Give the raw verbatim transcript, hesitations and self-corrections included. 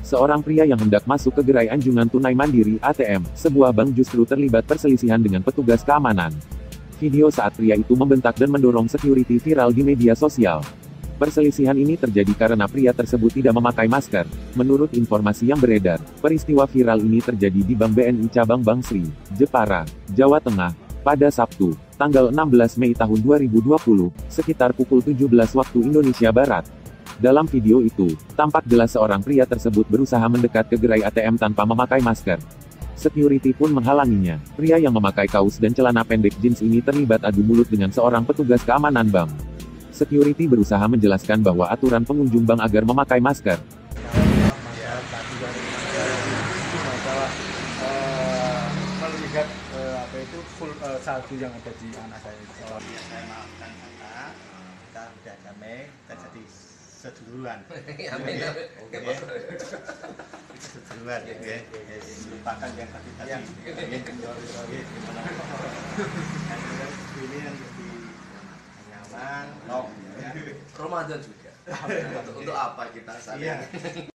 Seorang pria yang hendak masuk ke gerai anjungan tunai mandiri A T M, sebuah bank justru terlibat perselisihan dengan petugas keamanan. Video saat pria itu membentak dan mendorong security viral di media sosial. Perselisihan ini terjadi karena pria tersebut tidak memakai masker. Menurut informasi yang beredar, peristiwa viral ini terjadi di Bank B N I Cabang Bank Sri, Jepara, Jawa Tengah, pada Sabtu, tanggal enam belas Mei tahun dua ribu dua puluh, sekitar pukul tujuh belas waktu Indonesia Barat. Dalam video itu, tampak jelas seorang pria tersebut berusaha mendekat ke gerai A T M tanpa memakai masker. Security pun menghalanginya. Pria yang memakai kaos dan celana pendek jeans ini terlibat adu mulut dengan seorang petugas keamanan bank. Security berusaha menjelaskan bahwa aturan pengunjung bank agar memakai masker. Melihat apa itu full salju yang ada di anak saya. Saya maafkan kakak, kita sudah damai, kita jadi seduluran. Amin. Oke, Pak. Seduluran, oke. Lupakan yang tadi tadi. Ini yang jadi nyaman, no. Ramadan juga. Untuk, untuk apa kita saat ini?